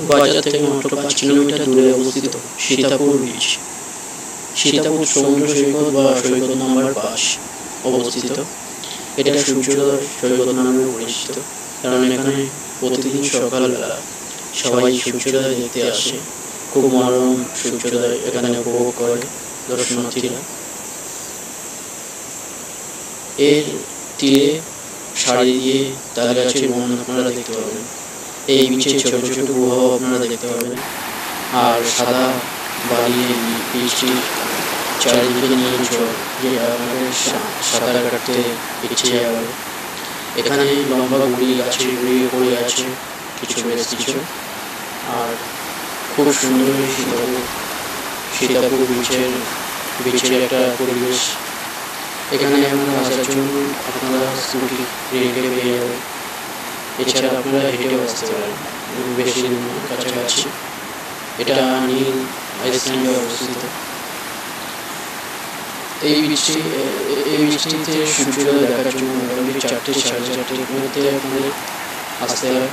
বাজার থেকে মাত্র 5 কিলোমিটার দূরে অবস্থিত সীতাপুর বিচ। সীতাপুর সমুদ্র সৈকত বা সৈকত নম্বর 5 অবস্থিত। এটা সূর্যোদয় সৈকত নামেও পরিচিত, কারণ এখানে প্রতিদিন সকালবেলা সবাই সূর্যোদয় দেখতে আসে। খুব মনোরম সূর্যোদয় এখানে উপভোগ করে দর্শনার্থীরা। এর তীরে সারি দিয়ে তাল গাছের বন আপনারা দেখতে পাবেন। এই বিচে ছোট ছোট গুহাও আপনারা দেখতে পাবেন। আর সাদা বালি বীজটির চারিদিকে নীল জল, যেটা আপনাদের সাঁতার কাটতে ইচ্ছে যাবে। এখানে লম্বা গুড়ি গাছে গুড়িয়ে পড়ে আছে কিছু বেশ কিছু। আর খুব সুন্দর এই সীতাপুর বিচের একটা পরিবেশ। এখানে আপনারা আসার জন্য আপনারা স্কুটি রেন্টে পেয়ে যাবেন। এছাড়া আপনারা হেঁটেও আসতে পারেন, বেশি দিন কাছাকাছি। এটা নীল আইসল্যান্ডে অবস্থিত। এই বৃষ্টিতে সূর্যোদয় দেখার জন্য মোটামুটি 4টে 4:30 মধ্যে আপনাদের আসতে হয়।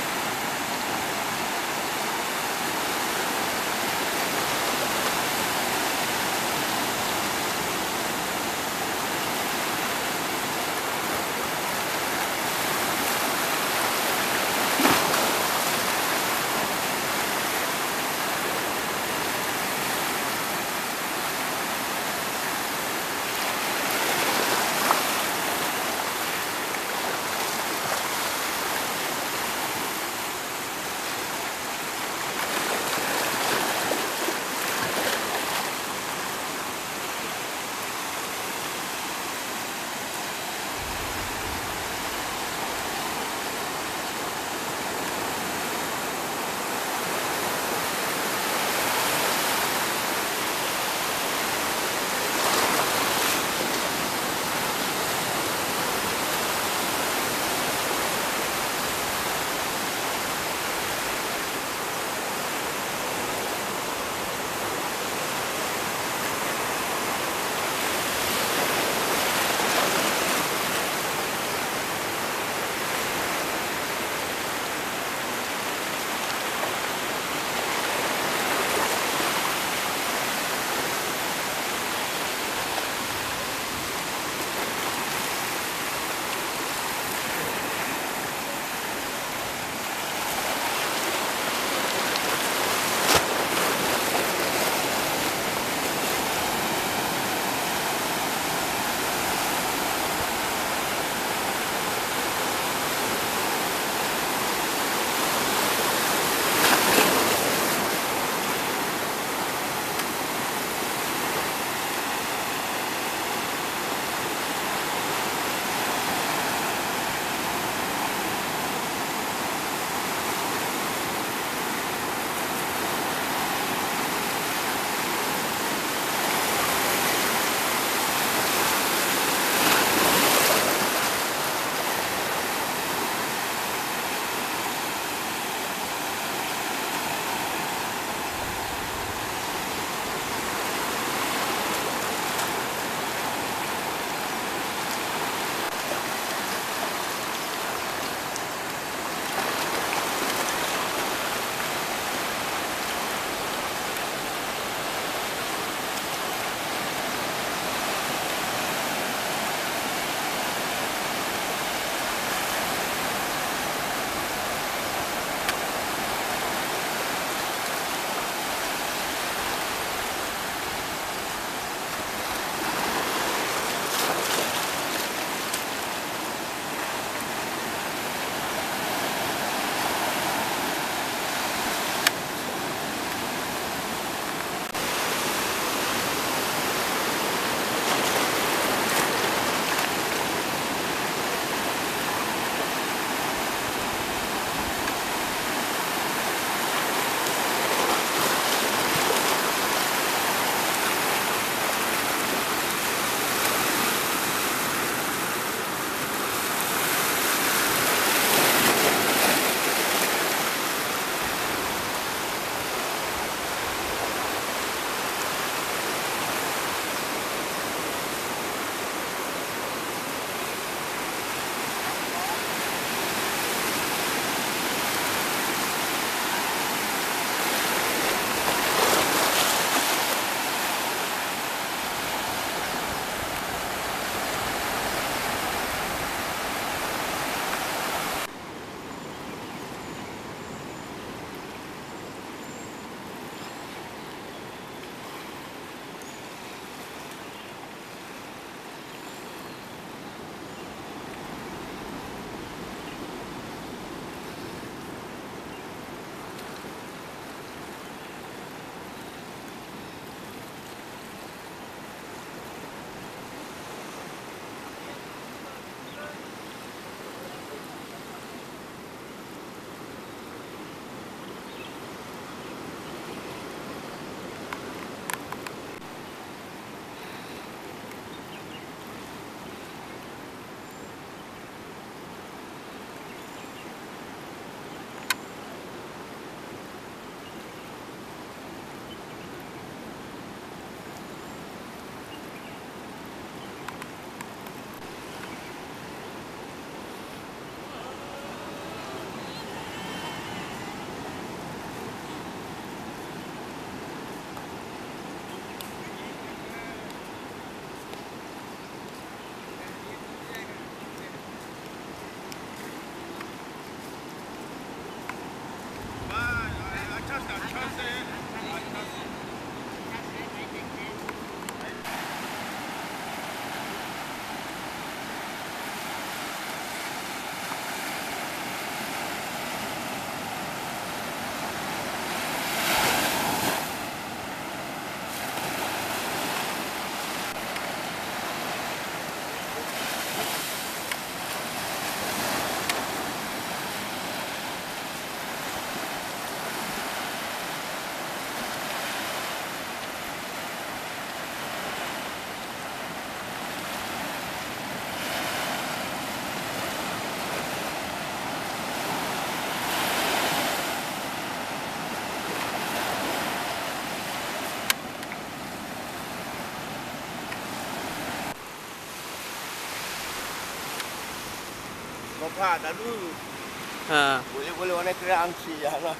কথা দাদু হ্যাঁ বলে বলে অনেক করে আনছি জানো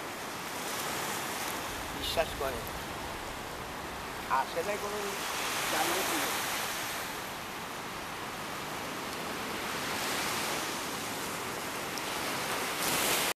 বিশ্বাস করে আসে নাই কোনো জানলে কি